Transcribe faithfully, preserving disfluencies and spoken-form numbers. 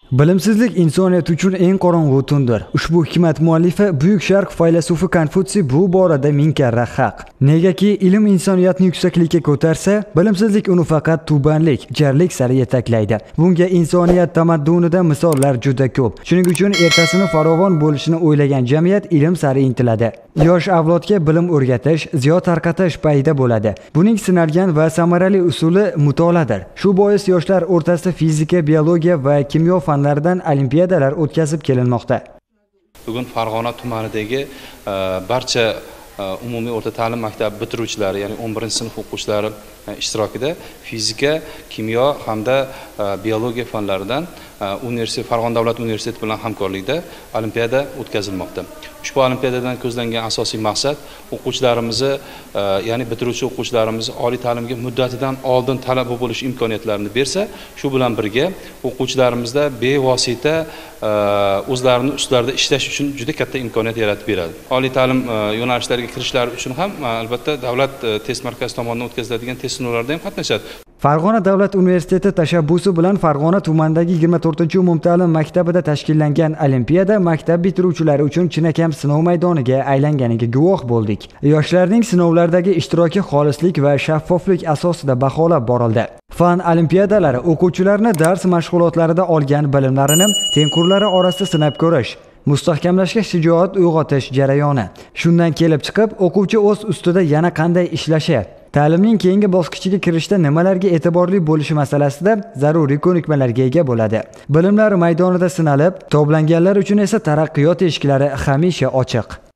Bilimsizlik insoniyat uchun eng qorong'u tundir. Ushbu hikmat muallifi Buyuk Sharq faylasufi Konfutsiy bu borada ming karra haq. Negaki ilm insoniyatni yuksaklikka ko'tarsa, bilimsizlik uni faqat tubanlik, jarlik sari yetaklaydi. Bunga insoniyat tamaddunida misollar juda ko'p. Shuning uchun ertasini farovon bo'lishini o'ylagan jamiyat ilm sari intiladi. Yosh avlodga bilim o'rgatish, ziyo tarqatish payida bo'ladi. Buning sinalgan va samarali usuli mutolaadir. Shu bois yoshlar o'rtasida fizika, biologiya va kimyo fanlaridan olimpiadalar o'tkazib kelinmoqda. Bugun Farg'ona tumanidagi barcha umumiy o'rta ta'lim maktabi bitiruvchilari, ya'ni o'n birinchi sinf o'quvchilari ishtirokida fizika, kimyo hamda biologiya fanlaridan universitet Farg'ona davlat universiteti bilan hamkorlikda olimpiada o'tkazilmoqda. Ushbu olimpiadadan ko'zlangan asosiy maqsad o'quvchilarimizni, ya'ni bitiruvchi o'quvchilarimizni oliy ta'limga muddatidan oldin talaba bo'lish imkoniyatlarini bersa, shu bilan birga o'quvchilarimizda bevosita o'zlarining ustlarida ishlash uchun juda katta imkoniyat yaratib beradi. Oliy ta'lim yo'nalishlariga kirishlari uchun ham albatta davlat test markazi tomonidan o'tkaziladigan test sinovlarida ham qatnashadi. Farg'ona davlat universiteti tashabbusi bilan Farg'ona tumanidagi yigirma to'rtinchi umumta'lim maktabida tashkillangan olimpiada maktab bitiruvchilari uchun chinakam sinov maydoniga aylanganiga guvoh bo'ldik. Yoshlarning sinovlardagi ishtiroki xolislik va shaffoflik asosida baholab borildi. Fan olimpiadalari o'quvchilarni dars mashg'ulotlarida olgan bilimlarini tengqurlari orasida sinab ko'rish, mustahkamlashga shijoat uyg'otish jarayoni. Shundan kelib chiqib, o'quvchi o'z ustida yana qanday ishlashi, ta'limning keyingi bosqichiga kirishda nimalarga e'tiborli bo'lishi masalasida zaruriy ko'nikmalarga ega bo'ladi. Bilimlar maydonida sinalib, toblanganlar uchun esa taraqqiyot eshiklari hamisha ochiq.